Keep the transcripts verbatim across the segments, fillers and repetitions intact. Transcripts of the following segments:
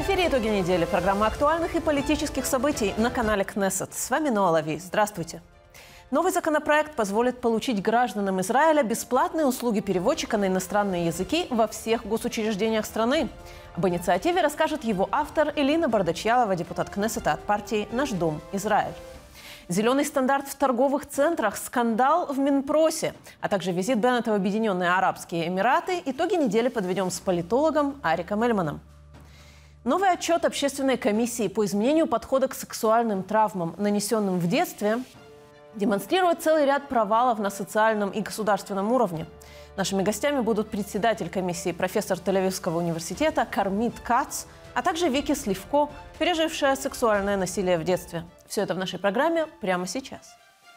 эфире «Итоги недели», программа актуальных и политических событий на канале Кнессет. С вами Ноа Лави. Здравствуйте. Новый законопроект позволит получить гражданам Израиля бесплатные услуги переводчика на иностранные языки во всех госучреждениях страны. Об инициативе расскажет его автор Элина Бардачьялова, депутат Кнессета от партии «Наш дом. Израиль». Зеленый стандарт в торговых центрах, скандал в Минпросе, а также визит Беннета в Объединенные Арабские Эмираты. Итоги недели подведем с политологом Ариком Эльманом. Новый отчет Общественной комиссии по изменению подхода к сексуальным травмам, нанесенным в детстве, демонстрирует целый ряд провалов на социальном и государственном уровне. Нашими гостями будут председатель комиссии, профессор Тель-Авивского университета Кармит Кац, а также Вики Сливко, пережившая сексуальное насилие в детстве. Все это в нашей программе прямо сейчас.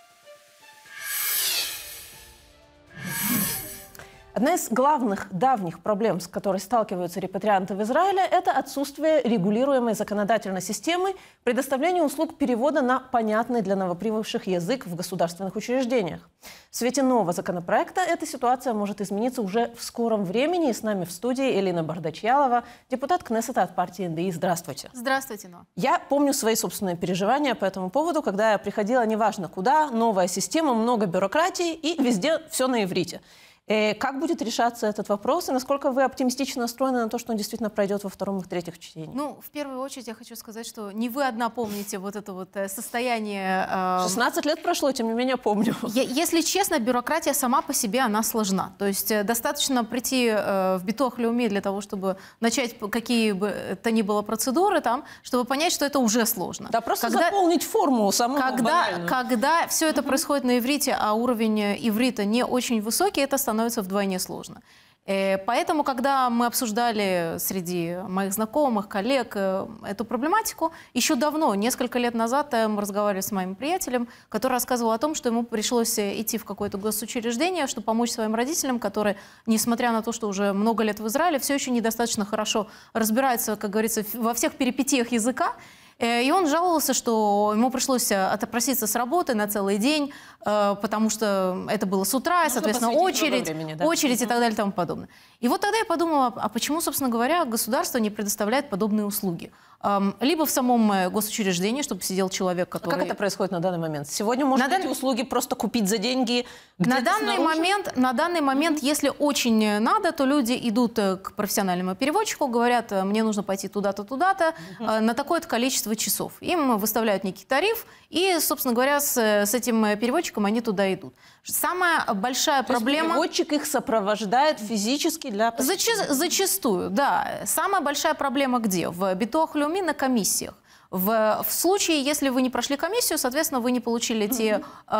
Одна из главных давних проблем, с которой сталкиваются репатрианты в Израиле, это отсутствие регулируемой законодательной системы предоставления услуг перевода на понятный для новоприбывших язык в государственных учреждениях. В свете нового законопроекта эта ситуация может измениться уже в скором времени. И с нами в студии Элина Бардачьялова, депутат Кнессета от партии эн дэ и. Здравствуйте. Здравствуйте, Ноа. Я помню свои собственные переживания по этому поводу, когда я приходила неважно куда, новая система, много бюрократии и везде все на иврите. Как будет решаться этот вопрос, и насколько вы оптимистично настроены на то, что он действительно пройдет во втором и третьих чтениях? Ну, в первую очередь я хочу сказать, что не вы одна помните вот это вот состояние... Э... шестнадцать лет прошло, тем не менее помню. Я, если честно, бюрократия сама по себе, она сложна. То есть достаточно прийти э, в Битуах Леуми для того, чтобы начать какие бы то ни было процедуры там, чтобы понять, что это уже сложно. Да, просто когда, заполнить форму самую когда, банальную. Когда все это происходит на иврите, а уровень иврита не очень высокий, это становится становится вдвойне сложно. Поэтому, когда мы обсуждали среди моих знакомых, коллег эту проблематику, еще давно, несколько лет назад, мы разговаривали с моим приятелем, который рассказывал о том, что ему пришлось идти в какое-то госучреждение, чтобы помочь своим родителям, которые, несмотря на то, что уже много лет в Израиле, все еще недостаточно хорошо разбираются, как говорится, во всех перипетиях языка. И он жаловался, что ему пришлось отопроситься с работы на целый день, потому что это было с утра, и, соответственно, очередь, времени, да? очередь и так далее и тому подобное. И вот тогда я подумала, а почему, собственно говоря, государство не предоставляет подобные услуги? Либо в самом госучреждении, чтобы сидел человек, который... А как это происходит на данный момент? Сегодня можно дан... эти услуги просто купить за деньги? На данный, момент, на данный момент, mm-hmm. если очень надо, то люди идут к профессиональному переводчику, говорят, мне нужно пойти туда-то, туда-то, mm-hmm. на такое-то количество часов. Им выставляют некий тариф, и, собственно говоря, с, с этим переводчиком они туда идут. Самая большая то проблема... переводчик их сопровождает физически для... Зачи... Зачастую, да. Самая большая проблема где? В Битуах Леуми на комиссиях. В, в случае, если вы не прошли комиссию, соответственно, вы не получили те,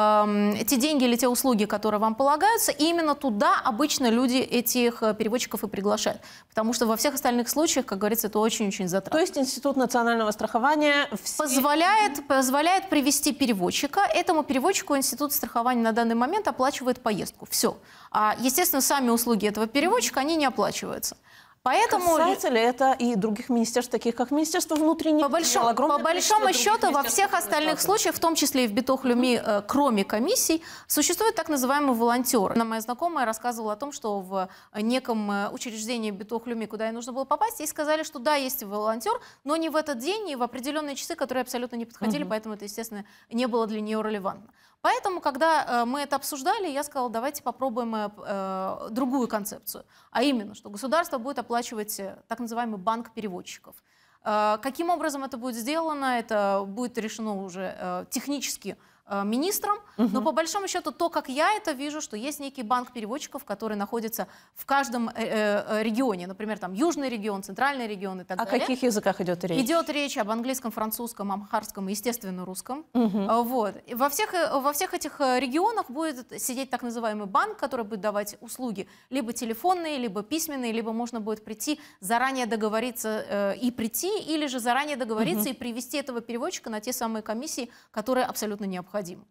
э, те деньги или те услуги, которые вам полагаются, и именно туда обычно люди этих переводчиков и приглашают. Потому что во всех остальных случаях, как говорится, это очень-очень затратно. То есть Институт национального страхования... Все... Позволяет, позволяет привести переводчика. Этому переводчику Институт страхования на данный момент оплачивает поездку. Все. А, естественно, сами услуги этого переводчика, они не оплачиваются. Поэтому... Касается ли это и других министерств, таких как Министерство внутренних дел? По, большом, по большому счету, во всех остальных случаях, в том числе и в Битуах Леуми, э, кроме комиссий, существует так называемый волонтер. Моя знакомая рассказывала о том, что в неком учреждении Битуах Леуми, куда ей нужно было попасть, ей сказали, что да, есть волонтер, но не в этот день, и в определенные часы, которые абсолютно не подходили, угу. поэтому это, естественно, не было для нее релевантно. Поэтому, когда э, мы это обсуждали, я сказала, давайте попробуем э, другую концепцию. А именно, что государство будет оплачивать э, так называемый банк переводчиков. Э, каким образом это будет сделано, это будет решено уже э, технически э, министром. Угу. Но по большому счету, то, как я это вижу, что есть некий банк переводчиков, который находится в каждом э, э, регионе. Например, там южный регион, центральный регион и так О далее. О каких языках идет речь? Идет речь об английском, французском, амхарском и, естественно, русском. Угу. Вот. И во всех, во всех этих регионах будет сидеть так называемый банк, который будет давать услуги либо телефонные, либо письменные, либо можно будет прийти, заранее договориться э, и прийти, или же заранее договориться угу. и привести этого переводчика на те самые комиссии, которые абсолютно необходимы.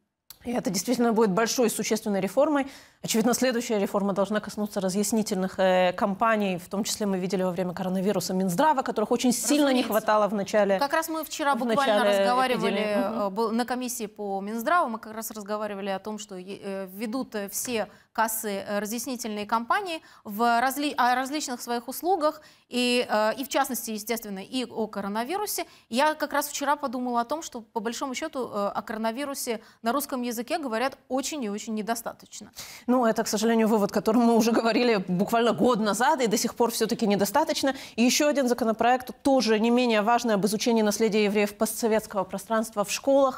И это действительно будет большой и существенной реформой. Очевидно, следующая реформа должна коснуться разъяснительных э, кампаний, в том числе мы видели во время коронавируса Минздрава, которых очень сильно Разумеется. не хватало в начале. Как раз мы вчера буквально разговаривали угу. на комиссии по Минздраву, мы как раз разговаривали о том, что э, ведут все кассы разъяснительные кампании в разли о различных своих услугах, и, э, и в частности, естественно, и о коронавирусе. Я как раз вчера подумала о том, что по большому счету э, о коронавирусе на русском языке говорят очень и очень недостаточно. Ну, это, к сожалению, вывод, о котором мы уже говорили буквально год назад, и до сих пор все-таки недостаточно. И еще один законопроект, тоже не менее важный, об изучении наследия евреев постсоветского пространства в школах.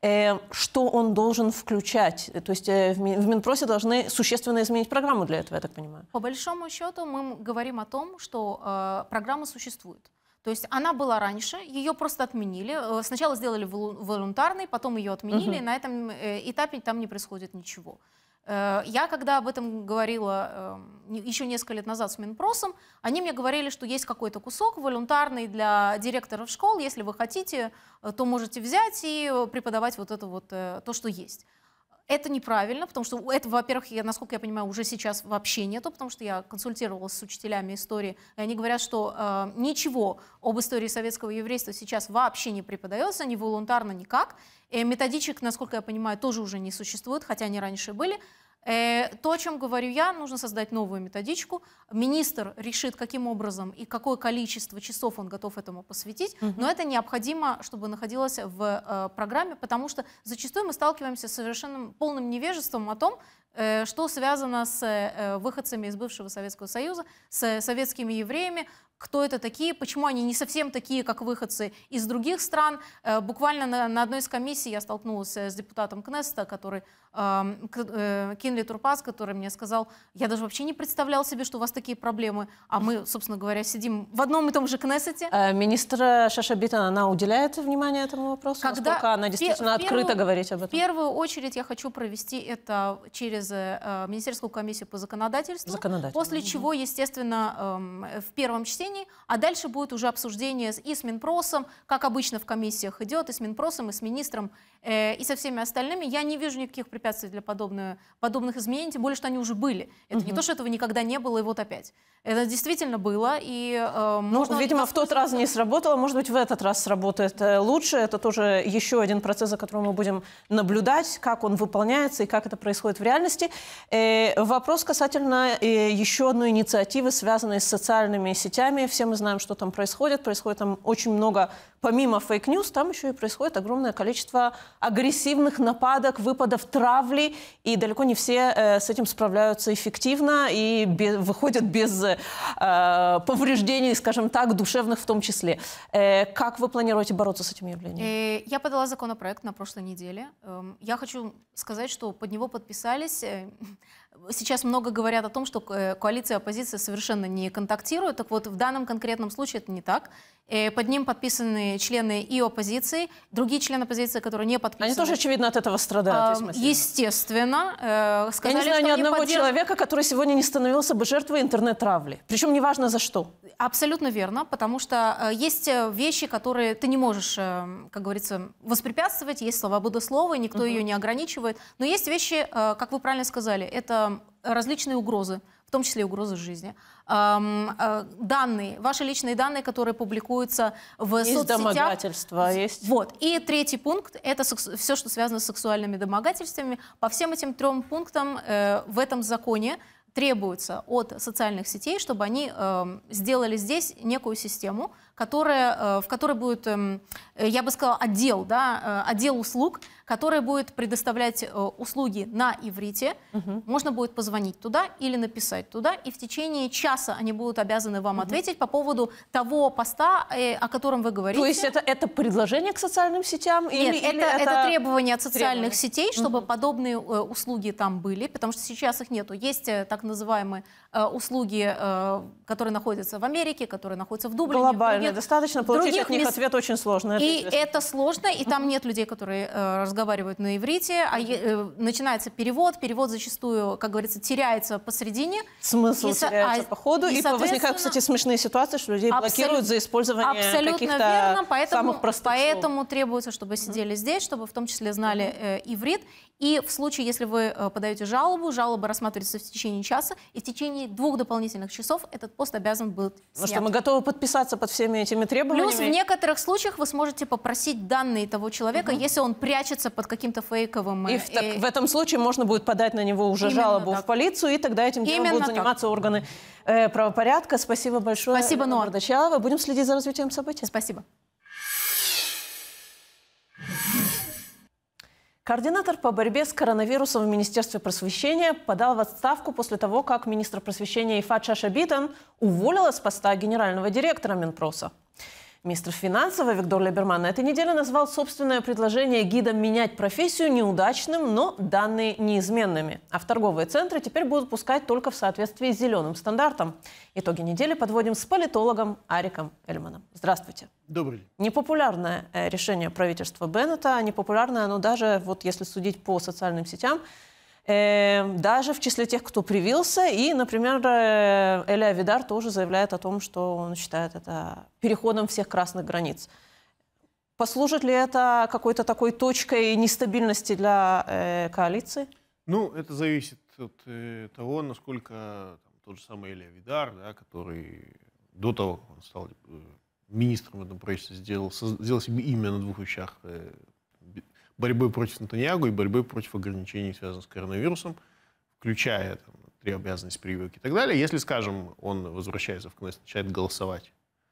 Что он должен включать? То есть в Минпросе должны существенно изменить программу для этого, я так понимаю. По большому счету мы говорим о том, что э, программа существует. То есть она была раньше, ее просто отменили. Сначала сделали волонтарной, потом ее отменили, угу. и на этом этапе там не происходит ничего. Я, когда об этом говорила еще несколько лет назад с Минпросом, они мне говорили, что есть какой-то кусок волонтарный для директоров школ. Если вы хотите, то можете взять и преподавать вот это вот то, что есть. Это неправильно, потому что это, во-первых, я, насколько я понимаю, уже сейчас вообще нету, потому что я консультировалась с учителями истории, и они говорят, что э, ничего об истории советского еврейства сейчас вообще не преподается, ни волонтарно, никак. И методичек, насколько я понимаю, тоже уже не существует, хотя они раньше были. Э, то, о чем говорю я, нужно создать новую методичку. Министр решит, каким образом и какое количество часов он готов этому посвятить, угу. но это необходимо, чтобы находилось в э, программе, потому что зачастую мы сталкиваемся с совершенно полным невежеством о том, э, что связано с э, выходцами из бывшего Советского Союза, с советскими евреями, кто это такие, почему они не совсем такие, как выходцы из других стран. Э, буквально на, на одной из комиссий я столкнулась с депутатом Кнессета, который э, Кинли Турпас, который мне сказал, я даже вообще не представлял себе, что у вас такие проблемы, а мы, собственно говоря, сидим в одном и том же Кнессете. А министр Шаша Битон, она уделяет внимание этому вопросу? Когда Насколько она действительно открыто первую, говорит об этом? В первую очередь я хочу провести это через э, Министерскую комиссию по законодательству, законодательству. После угу. чего, естественно, э, в первом чтении, а дальше будет уже обсуждение и с Минпросом, как обычно в комиссиях идет, и с Минпросом, и с министром, э, и со всеми остальными. Я не вижу никаких препятствий для подобных, подобных изменений, тем более, что они уже были. Это угу. не то, что этого никогда не было, и вот опять. Это действительно было. И, э, ну, можно видимо, в тот раз не сработало, может быть, в этот раз сработает лучше. Это тоже еще один процесс, за которым мы будем наблюдать, как он выполняется и как это происходит в реальности. Э, вопрос касательно э, еще одной инициативы, связанной с социальными сетями. Все мы знаем, что там происходит. Происходит там очень много, помимо фейк-ньюс, там еще и происходит огромное количество агрессивных нападок, выпадов травли, и далеко не все э, с этим справляются эффективно и без, выходят без э, повреждений, скажем так, душевных в том числе. Э, как вы планируете бороться с этим явлением? Я подала законопроект на прошлой неделе. Я хочу сказать, что под него подписались... Сейчас много говорят о том, что коалиция и оппозиция совершенно не контактируют. Так вот, в данном конкретном случае это не так. Под ним подписаны члены и оппозиции, другие члены оппозиции, которые не подписаны. Они тоже, очевидно, от этого страдают. А, естественно. Сказали, Я не знаю ни одного поддерж... человека, который сегодня не становился бы жертвой интернет-травли. Причем неважно за что. Абсолютно верно, потому что есть вещи, которые ты не можешь, как говорится, воспрепятствовать. Есть свобода слова, никто uh-huh. ее не ограничивает. Но есть вещи, как вы правильно сказали, это различные угрозы, в том числе и угрозы жизни. Данные, ваши личные данные, которые публикуются в есть соцсетях. Домогательства, есть. Вот. И третий пункт – это все, что связано с сексуальными домогательствами. По всем этим трем пунктам э, в этом законе требуется от социальных сетей, чтобы они э, сделали здесь некую систему, которая, э, в которой будет, э, я бы сказала, отдел, да, э, отдел услуг, который будет предоставлять э, услуги на иврите. Угу. Можно будет позвонить туда или написать туда, и в течение часа они будут обязаны вам угу. ответить по поводу того поста, э, о котором вы говорите. То есть это, это предложение к социальным сетям? Нет, или, это, или это... это требование от социальных требование. сетей, чтобы угу. подобные э, услуги там были, потому что сейчас их нету. Есть э, так называемые э, услуги, э, которые находятся в Америке, которые находятся в Дублине, глобальные нет, достаточно. Получить других от них мест... ответ очень сложно. Это и известно. это сложно, и там нет людей, которые э, разговаривают на иврите, а э, начинается перевод, перевод зачастую, как говорится, теряется посредине. Смысл и, теряется а, по ходу, и, и возникают, кстати, смешные ситуации, что людей абсолют... блокируют за использование каких-то самых простых Поэтому слов. требуется, чтобы сидели mm-hmm. здесь, чтобы в том числе знали э, иврит. И в случае, если вы э, подаете жалобу, жалоба рассматривается в течение часа, и в течение двух дополнительных часов этот пост обязан быть снят. Ну что, мы готовы подписаться под всеми этими требованиями? Плюс в некоторых случаях вы сможете попросить данные того человека, угу. если он прячется под каким-то фейковым... И э, в, так, в этом случае можно будет подать на него уже жалобу так. в полицию, и тогда этим делом будут заниматься так. органы э, правопорядка. Спасибо большое. Спасибо, Ноа. Мордачалова. Будем следить за развитием событий. Спасибо. Координатор по борьбе с коронавирусом в Министерстве просвещения подал в отставку после того, как министр просвещения Ифат Шаша Битон уволила с поста генерального директора Минпроса. Министр финансов Виктор Либерман на этой неделе назвал собственное предложение гидам менять профессию неудачным, но данные неизменными. А в торговые центры теперь будут пускать только в соответствии с зеленым стандартом. Итоги недели подводим с политологом Ариком Эльманом. Здравствуйте. Добрый день. Непопулярное решение правительства Беннета, непопулярное оно даже, вот если судить по социальным сетям, э, даже в числе тех, кто привился. И, например, Эли Авидар тоже заявляет о том, что он считает это переходом всех красных границ. Послужит ли это какой-то такой точкой нестабильности для э, коалиции? Ну, это зависит от э, того, насколько там, тот же самый Эли Авидар, да, который до того, как он стал э, министром в этом правительстве, сделал, сделал себе имя на двух вещах: э, борьбой против Нетаньяху и борьбой против ограничений, связанных с коронавирусом, включая там, три обязанности прививки и так далее. Если, скажем, он возвращается в Кнессет, начинает голосовать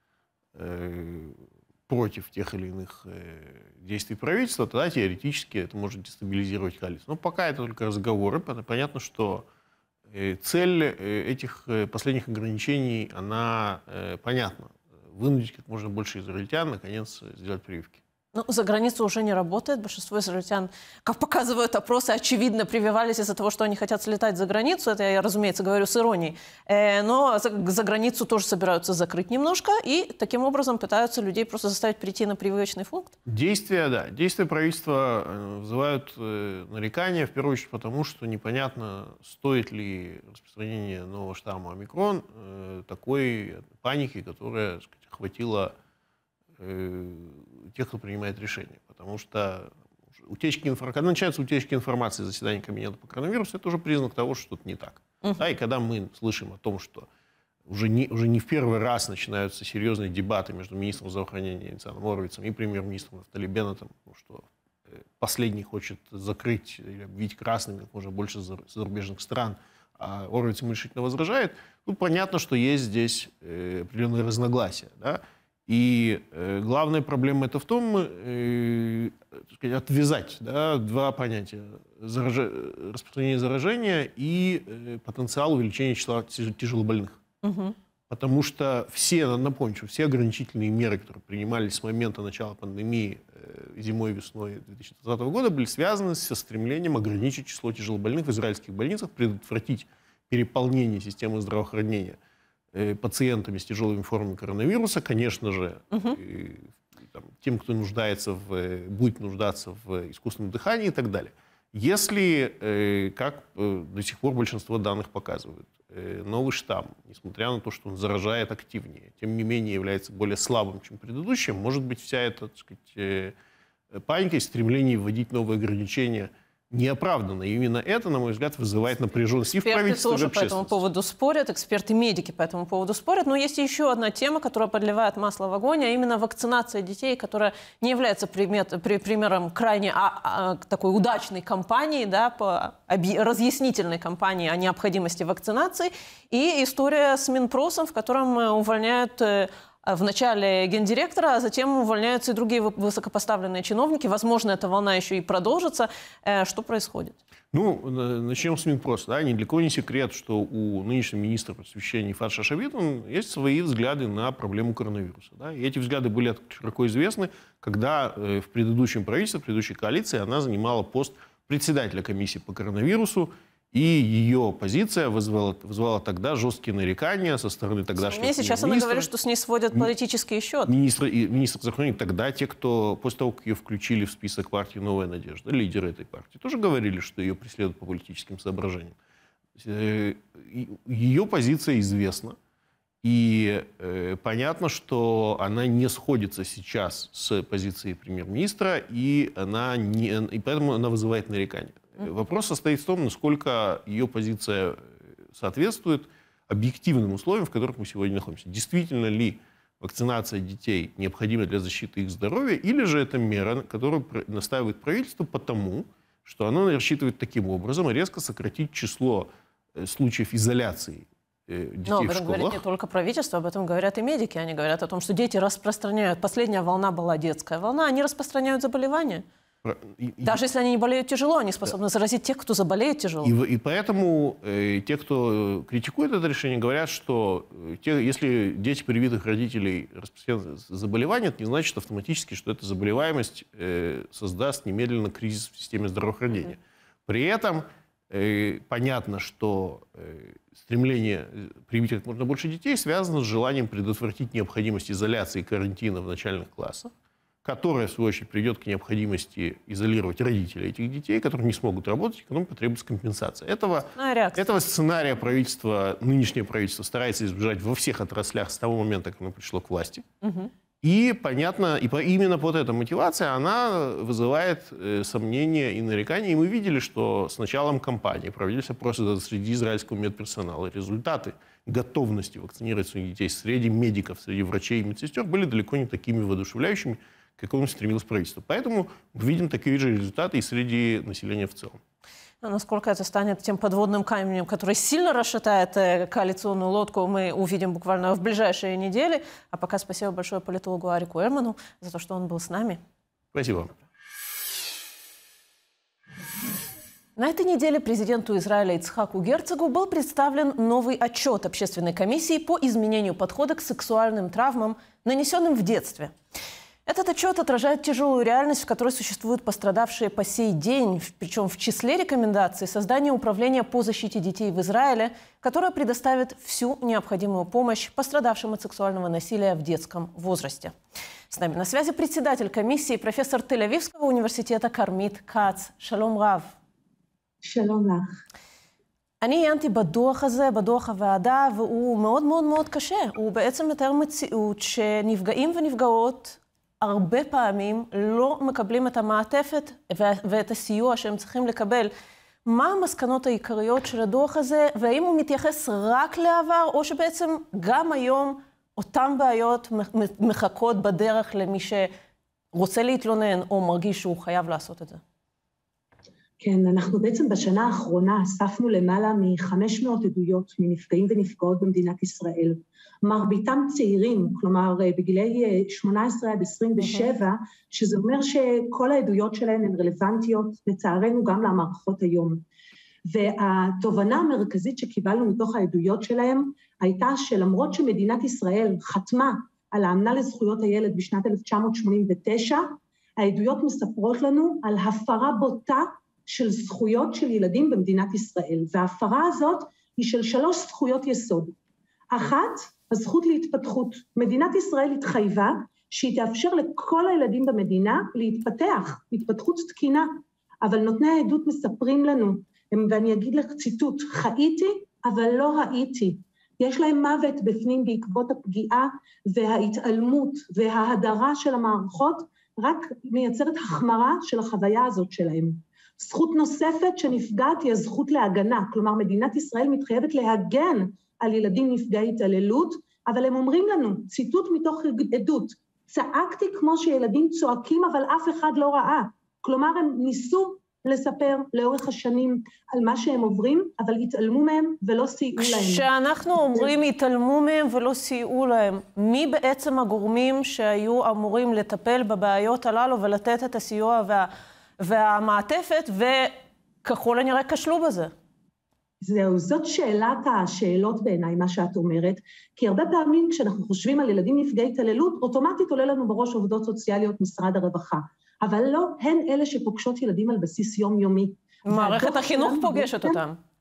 э, против тех или иных э, действий правительства, тогда теоретически это может дестабилизировать коалицию. Но пока это только разговоры. Понятно, что э, цель э, этих э, последних ограничений, она э, понятна. Вынудить как можно больше израильтян, наконец, сделать прививки. Ну, за границу уже не работает. Большинство израильтян, как показывают опросы, очевидно прививались из-за того, что они хотят слетать за границу. Это я, разумеется, говорю с иронией. Э, но за, за границу тоже собираются закрыть немножко. И таким образом пытаются людей просто заставить прийти на прививочный пункт. Действия, да. Действия правительства вызывают э, нарекания, в первую очередь потому, что непонятно, стоит ли распространение нового штамма омикрон э, такой паники, которая, так сказать, охватила тех, кто принимает решения. Потому что утечки инфор... когда начинаются утечки информации заседания кабинета по коронавирусу, это уже признак того, что что-то не так. Uh-huh. Да, и когда мы слышим о том, что уже не, уже не в первый раз начинаются серьезные дебаты между министром здравоохранения Ницаном Оровицем и премьер-министром Нафтали Беннетом, что последний хочет закрыть или объявить красными как можно больше зарубежных стран, а Оровиц ему решительно возражает, тут понятно, что есть здесь определенные разногласия. Да? И э, главная проблема это в том, э, сказать, отвязать да, два понятия: зараж... распространение заражения и э, потенциал увеличения числа тяжелобольных. Угу. Потому что все, напомню, все ограничительные меры, которые принимались с момента начала пандемии э, зимой и весной две тысячи двадцатого года, были связаны со стремлением ограничить число тяжелобольных в израильских больницах, предотвратить переполнение системы здравоохранения пациентами с тяжелыми формами коронавируса, конечно же, угу. и, там, тем, кто нуждается в, будет нуждаться в искусственном дыхании и так далее. Если, как до сих пор большинство данных показывают, новый штамм, несмотря на то, что он заражает активнее, тем не менее является более слабым, чем предыдущий, может быть, вся эта, так сказать, паника и стремление вводить новые ограничения неоправданно. И именно это, на мой взгляд, вызывает напряженность и в правительстве, и в общественности. Эксперты тоже по этому поводу спорят, эксперты-медики по этому поводу спорят. Но есть еще одна тема, которая подливает масло в огонь, а именно вакцинация детей, которая не является примет, при, примером крайне а, а, такой удачной кампании, да, по объ... разъяснительной кампании о необходимости вакцинации. И история с Минпросом, в котором увольняют в начале гендиректора, а затем увольняются и другие высокопоставленные чиновники. Возможно, эта волна еще и продолжится. Что происходит? Ну, начнем с Минпроса. Да? Ни для кого не секрет, что у нынешнего министра просвещения Ифат Шаша Битон есть свои взгляды на проблему коронавируса. Да? И эти взгляды были широко известны, когда в предыдущем правительстве, в предыдущей коалиции она занимала пост председателя комиссии по коронавирусу. И ее позиция вызвала, вызвала тогда жесткие нарекания со стороны тогдашнего министра. Сейчас она говорит, что с ней сводят политические счеты. Министр, министр здравоохранения тогда, те, кто после того, как ее включили в список партии «Новая надежда», лидеры этой партии, тоже говорили, что ее преследуют по политическим соображениям. Ее позиция известна. И э, понятно, что она не сходится сейчас с позицией премьер-министра, и, она не, и поэтому она вызывает нарекания. Mm-hmm. Вопрос состоит в том, насколько ее позиция соответствует объективным условиям, в которых мы сегодня находимся. Действительно ли вакцинация детей необходима для защиты их здоровья, или же это мера, которую настаивает правительство, потому что оно рассчитывает таким образом резко сократить число случаев изоляции детей Но об в этом школах. говорит не только правительство, об этом говорят и медики. Они говорят о том, что дети распространяют. Последняя волна была детская волна. Они распространяют заболевания. И, Даже и, если они не болеют тяжело, они способны да. заразить тех, кто заболеет тяжело. И, и поэтому э, те, кто критикует это решение, говорят, что те, если дети привитых родителей распространяют заболевания, это не значит автоматически, что эта заболеваемость э, создаст немедленно кризис в системе здравоохранения. Mm-hmm. При этом э, понятно, что э, стремление привить как можно больше детей связано с желанием предотвратить необходимость изоляции и карантина в начальных классах, которая, в свою очередь, приведет к необходимости изолировать родителей этих детей, которые не смогут работать, и которым потребуется компенсация. Этого, этого сценария правительство, нынешнее правительство старается избежать во всех отраслях с того момента, как оно пришло к власти. Угу. И, понятно, и по, именно вот эта мотивация, она вызывает э, сомнения и нарекания. И мы видели, что с началом кампании проводились опросы среди израильского медперсонала. Результаты готовности вакцинировать своих детей среди медиков, среди врачей и медсестер были далеко не такими воодушевляющими, к какому стремилось правительство. Поэтому мы видим такие же результаты и среди населения в целом. А насколько это станет тем подводным камнем, который сильно расшатает коалиционную лодку, мы увидим буквально в ближайшие недели. А пока спасибо большое политологу Арику Эрману за то, что он был с нами. Спасибо. На этой неделе президенту Израиля Ицхаку Герцогу был представлен новый отчет Общественной комиссии по изменению подхода к сексуальным травмам, нанесенным в детстве. Этот отчет отражает тяжелую реальность, в которой существуют пострадавшие по сей день, причем в числе рекомендаций создание управления по защите детей в Израиле, которое предоставит всю необходимую помощь пострадавшим от сексуального насилия в детском возрасте. С нами на связи председатель комиссии, профессор Тель-Авивского университета Кармит Кац. Шалом рав. שלום לך. אני עיינתי בדוח הזה, בדוח הוועדה, והוא מאוד מאוד מאוד קשה. הוא בעצם מתאר מציאות שנפגעים ונפגעות הרבה פעמים לא מקבלים את המעטפת ואת הסיוע שהם צריכים לקבל. מה המסקנות העיקריות של הדוח הזה, והאם הוא מתייחס רק לעבר, או שבעצם גם היום אותן בעיות מחכות בדרך למי שרוצה להתלונן או מרגיש שהוא חייב לעשות את זה? כן, אנחנו בעצם בשנה האחרונה אספנו למעלה מ-חמש מאות עדויות מנפגעים ונפגעות במדינת ישראל. מרביתם צעירים, כלומר בגילי שמונה עשרה עד עשרים ושבע, שזה אומר שכל העדויות שלהן הן רלוונטיות, לצערנו גם למערכות היום. והתובנה המרכזית שקיבלנו מתוך העדויות שלהם, הייתה שלמרות שמדינת ישראל חתמה על האמנה לזכויות הילד בשנת אלף תשע מאות שמונים ותשע, העדויות מספרות לנו על הפרה בוטה של זכויות של ילדים במדינת ישראל, וההפרה הזאת היא של שלוש זכויות יסוד. אחת, הזכות להתפתחות. מדינת ישראל התחייבה שהיא תאפשר לכל הילדים במדינה להתפתח, התפתחות תקינה, אבל נותני העדות מספרים לנו, ואני אגיד לך ציטוט, חייתי אבל לא ראיתי. יש להם מוות בפנים בעקבות הפגיעה וההתעלמות וההדרה של המערכות, רק מייצרת החמרה של החוויה הזאת שלהם. זכות נוספת שנפגעת היא הזכות להגנה, כלומר מדינת ישראל מתחייבת להגן על ילדים נפגעי התעללות, אבל הם אומרים לנו, ציטוט מתוך עדות, צעקתי כמו שילדים צועקים אבל אף אחד לא ראה, כלומר הם ניסו לספר לאורך השנים על מה שהם עוברים, אבל התעלמו מהם ולא סייעו להם. כשאנחנו אומרים התעלמו מהם ולא סייעו להם, מי בעצם הגורמים שהיו אמורים לטפל בבעיות הללו ולתת את הסיוע וה... והמעטפת, וככל הנראה כשלו בזה? זהו, זאת שאלת השאלות בעיניי, מה שאת אומרת, כי הרבה פעמים כשאנחנו חושבים על ילדים נפגעי התעללות, אוטומטית עולה לנו בראש עובדות סוציאליות משרד הרווחה, אבל לא הן אלה שפוגשות ילדים על בסיס יומיומי. מערכת החינוך פוגשת אותם.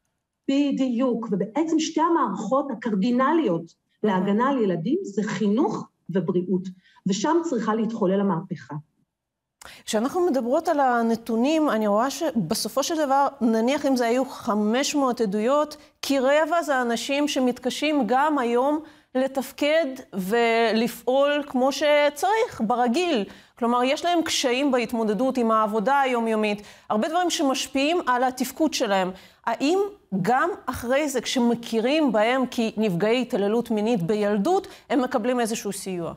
בדיוק, ובעצם שתי המערכות הקרדינליות להגנה על ילדים זה חינוך ובריאות, ושם צריכה להתחולל המהפכה. כשאנחנו מדברות על הנתונים, אני רואה שבסופו של דבר, נניח אם זה היו חמש מאות עדויות, כי רבע זה אנשים שמתקשים גם היום לתפקד ולפעול כמו שצריך, ברגיל. כלומר, יש להם קשיים בהתמודדות עם העבודה היומיומית, הרבה דברים שמשפיעים על התפקוד שלהם. האם גם אחרי זה, כשמכירים בהם כנפגעי התעללות מינית בילדות, הם מקבלים איזשהו סיוע?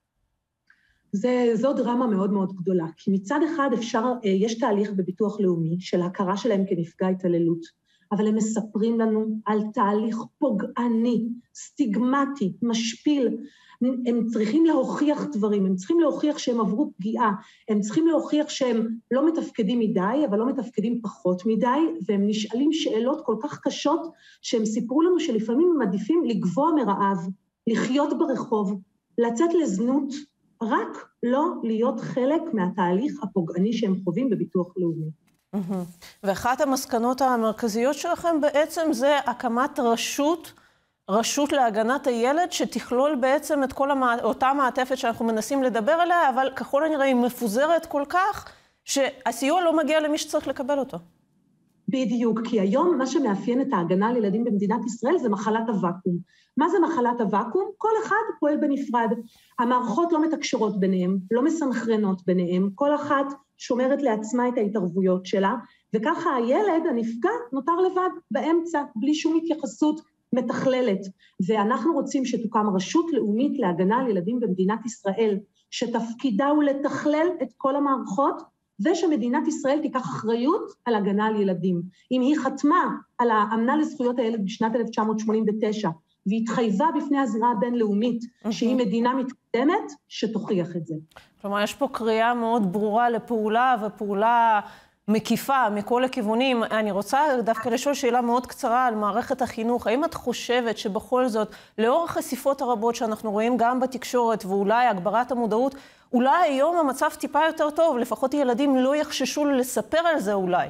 זה, זו דרמה מאוד מאוד גדולה, כי מצד אחד אפשר, יש תהליך בביטוח לאומי של הכרה שלהם כנפגע התעללות, אבל הם מספרים לנו על תהליך פוגעני, סטיגמטי, משפיל. הם צריכים להוכיח דברים, הם צריכים להוכיח שהם עברו פגיעה, הם צריכים להוכיח שהם לא מתפקדים מדי, אבל לא מתפקדים פחות מדי, והם נשאלים שאלות כל כך קשות, שהם סיפרו לנו שלפעמים הם עדיפים לגבוע מרעב, לחיות ברחוב, לצאת לזנות, רק לא להיות חלק מהתהליך הפוגעני שהם חווים בביטוח לאומי. ואחת המסקנות המרכזיות שלכם בעצם זה הקמת רשות, רשות להגנת הילד, שתכלול בעצם את כל המע... אותה מעטפת שאנחנו מנסים לדבר עליה, אבל ככל הנראה היא מפוזרת כל כך, שהסיוע לא מגיע למי שצריך לקבל אותו. בדיוק, כי היום מה שמאפיין את ההגנה על ילדים במדינת ישראל זה מחלת הוואקום. מה זה מחלת הוואקום? כל אחד פועל בנפרד. המערכות לא מתקשרות ביניהם, לא מסנכרנות ביניהם, כל אחת שומרת לעצמה את ההתערבויות שלה, וככה הילד, הנפגע, נותר לבד באמצע, בלי שום התייחסות מתכללת. ואנחנו רוצים שתוקם רשות לאומית להגנה על ילדים במדינת ישראל, שתפקידה הוא לתכלל את כל המערכות, ושמדינת ישראל תיקח אחריות על הגנה על ילדים. אם היא חתמה על האמנה לזכויות הילד בשנת אלף תשע מאות שמונים ותשע, והתחייבה בפני הזירה הבינלאומית שהיא מדינה מתקדמת, שתוכיח את זה. כלומר, יש פה קריאה מאוד ברורה לפעולה ופעולה מקיפה מכל הכיוונים. אני רוצה דווקא לשאול שאלה מאוד קצרה על מערכת החינוך. האם את חושבת שבכל זאת, לאור החשיפות הרבות שאנחנו רואים גם בתקשורת ואולי הגברת המודעות, אולי היום המצב טיפה יותר טוב, לפחות ילדים לא יחששו לספר על זה אולי?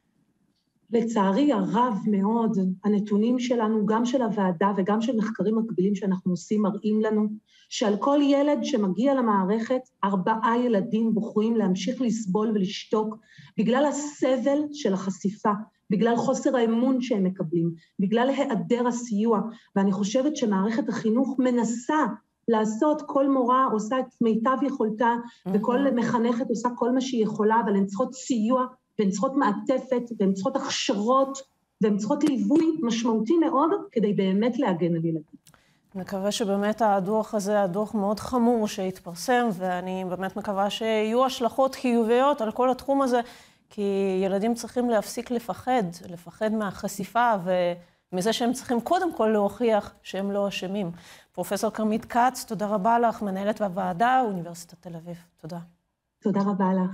לצערי הרב מאוד, הנתונים שלנו, גם של הוועדה וגם של מחקרים מקבילים שאנחנו עושים, מראים לנו שעל כל ילד שמגיע למערכת, ארבעה ילדים בוחרים להמשיך לסבול ולשתוק, בגלל הסבל של החשיפה, בגלל חוסר האמון שהם מקבלים, בגלל היעדר הסיוע, ואני חושבת שמערכת החינוך מנסה לעשות, כל מורה עושה את מיטב יכולתה, וכל מחנכת עושה כל מה שהיא יכולה, אבל הן צריכות סיוע, והן צריכות מעטפת, והן צריכות הכשרות, והן צריכות ליווי משמעותי מאוד, כדי באמת להגן על ילדים. מקווה שבאמת הדוח הזה, הדוח מאוד חמור שהתפרסם, ואני באמת מקווה שיהיו השלכות חיוביות על כל התחום הזה, כי ילדים צריכים להפסיק לפחד, לפחד מהחשיפה, ומזה שהם צריכים קודם כל להוכיח שהם לא אשמים. פרופסור כרמית כץ, תודה רבה לך, מנהלת בוועדה, אוניברסיטת תל אביב. תודה. תודה рада לך.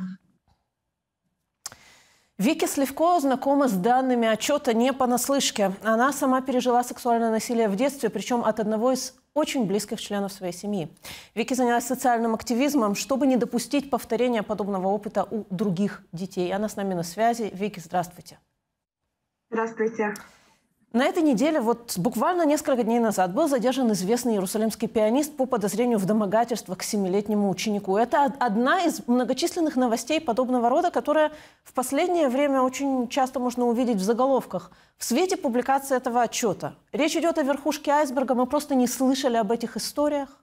Вики Сливко знакома с данными отчета не понаслышке. Она сама пережила сексуальное насилие в детстве, причем от одного из очень близких членов своей семьи. Вики занялась социальным активизмом, чтобы не допустить повторения подобного опыта у других детей. Она с нами на связи. Вики, здравствуйте. Здравствуйте. На этой неделе, вот буквально несколько дней назад, был задержан известный иерусалимский пианист по подозрению в домогательствах к семилетнему ученику. Это одна из многочисленных новостей подобного рода, которая в последнее время очень часто можно увидеть в заголовках. В свете публикации этого отчета. Речь идет о верхушке айсберга, мы просто не слышали об этих историях.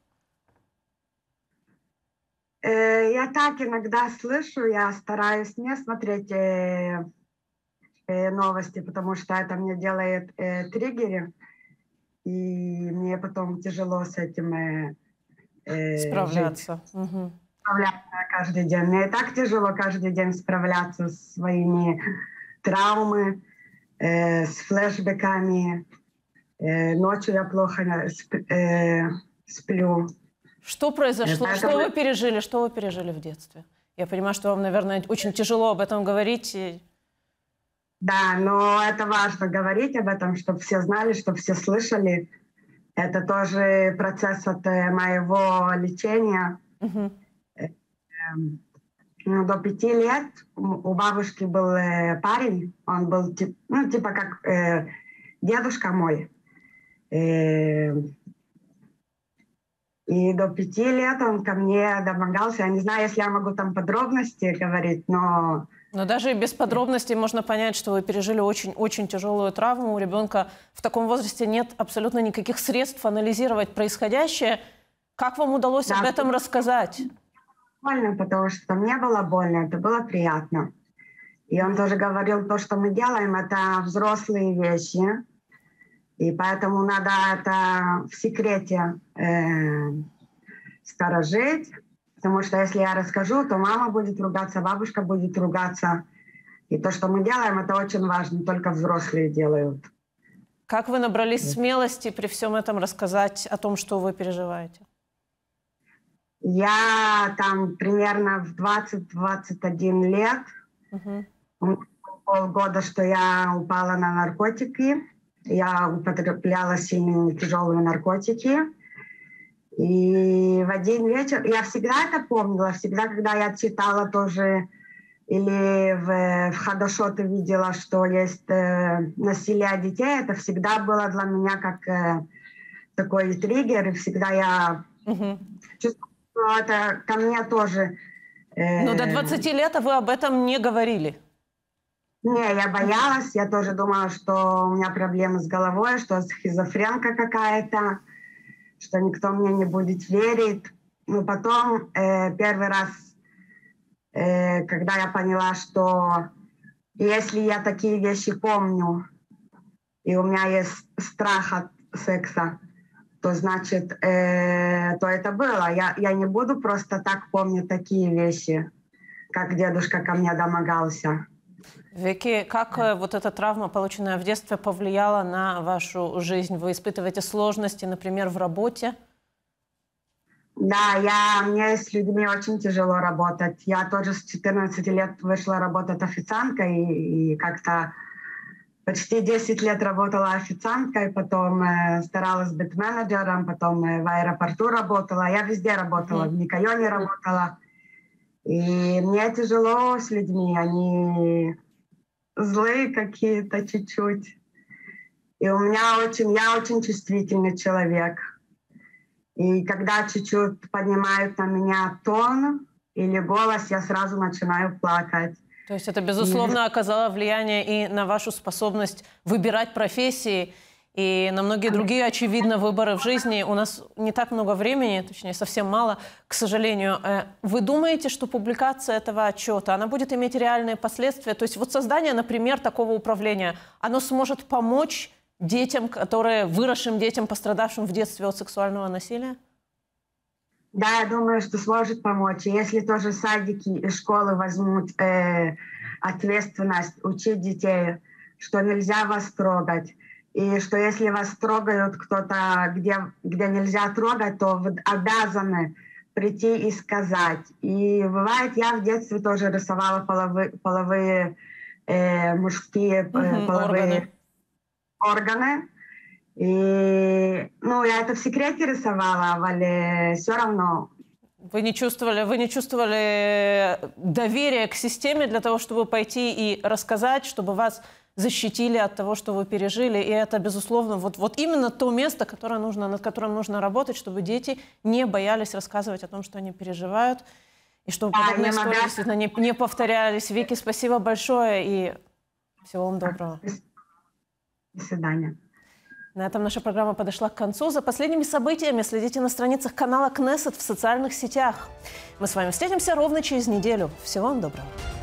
Я так иногда слышу, я стараюсь не смотреть новости, потому что это мне делает э, триггеры, и мне потом тяжело с этим э, справляться. Угу. Справляться каждый день. Мне и так тяжело каждый день справляться с своими травмами, э, с флешбеками. Э, ночью я плохо сп, э, сплю. Что произошло? Это... Что вы пережили? Что вы пережили в детстве? Я понимаю, что вам, наверное, очень тяжело об этом говорить. Да, но это важно говорить об этом, чтобы все знали, чтобы все слышали. Это тоже процесс от моего лечения. Uh-huh. До пяти лет у бабушки был парень, он был ну, типа как дедушка мой. Э, И до пяти лет он ко мне домогался. Я не знаю, если я могу там подробности говорить, но... Но даже и без подробностей можно понять, что вы пережили очень-очень тяжелую травму. У ребенка в таком возрасте нет абсолютно никаких средств анализировать происходящее. Как вам удалось Да. об этом рассказать? Больно, потому что мне было больно, это было приятно. И он тоже говорил, то, что мы делаем, это взрослые вещи. И поэтому надо это в секрете э, сторожить. Потому что если я расскажу, то мама будет ругаться, бабушка будет ругаться. И то, что мы делаем, это очень важно, только взрослые делают. Как вы набрались смелости при всем этом рассказать о том, что вы переживаете? Я там примерно в двадцать-двадцать один лет, Угу. полгода, что я упала на наркотики. Я употребляла сильные тяжелые наркотики. И в один вечер, я всегда это помнила, всегда, когда я читала тоже, или в, в Хадашоте видела, что есть э, насилие детей, это всегда было для меня как э, такой триггер, и всегда я Угу. чувствовала, что это ко мне тоже. Э, Но до двадцати лет вы об этом не говорили. Не, я боялась, я тоже думала, что у меня проблемы с головой, что шизофренка какая-то, что никто мне не будет верить. Но потом э, первый раз, э, когда я поняла, что если я такие вещи помню, и у меня есть страх от секса, то значит, э, то это было. Я, я не буду просто так помнить такие вещи, как дедушка ко мне домогался. Вики, как э, вот эта травма, полученная в детстве, повлияла на вашу жизнь? Вы испытываете сложности, например, в работе? Да, я, мне с людьми очень тяжело работать. Я тоже с четырнадцати лет вышла работать официанткой и, и как-то почти десять лет работала официанткой, потом э, старалась быть менеджером, потом э, в аэропорту работала. Я везде работала, Mm-hmm. в Никайоне работала. И мне тяжело с людьми, они злые какие-то чуть-чуть. И у меня очень, я очень чувствительный человек. И когда чуть-чуть поднимают на меня тон или голос, я сразу начинаю плакать. То есть это, безусловно, оказало влияние и на вашу способность выбирать профессии, и на многие другие, очевидно, выборы в жизни. У нас не так много времени, точнее, совсем мало, к сожалению. Вы думаете, что публикация этого отчета, она будет иметь реальные последствия? То есть вот создание, например, такого управления, оно сможет помочь детям, которые, выросшим детям, пострадавшим в детстве от сексуального насилия? Да, я думаю, что сможет помочь. Если тоже садики и школы возьмут э, ответственность учить детей, что нельзя вас трогать, и что если вас трогают кто-то, где, где нельзя трогать, то вы обязаны прийти и сказать. И бывает, я в детстве тоже рисовала половые, половые э, мужские э, Угу, половые органы. органы. И, ну, я это в секрете рисовала, але все равно. Вы не чувствовали, вы не чувствовали доверия к системе для того, чтобы пойти и рассказать, чтобы вас защитили от того, что вы пережили. И это, безусловно, вот, вот именно то место, которое нужно, над которым нужно работать, чтобы дети не боялись рассказывать о том, что они переживают, и чтобы Да, подобные истории иногда... действительно не, не повторялись. Вики, спасибо большое и всего вам доброго. До свидания. На этом наша программа подошла к концу. За последними событиями следите на страницах канала Кнессет в социальных сетях. Мы с вами встретимся ровно через неделю. Всего вам доброго.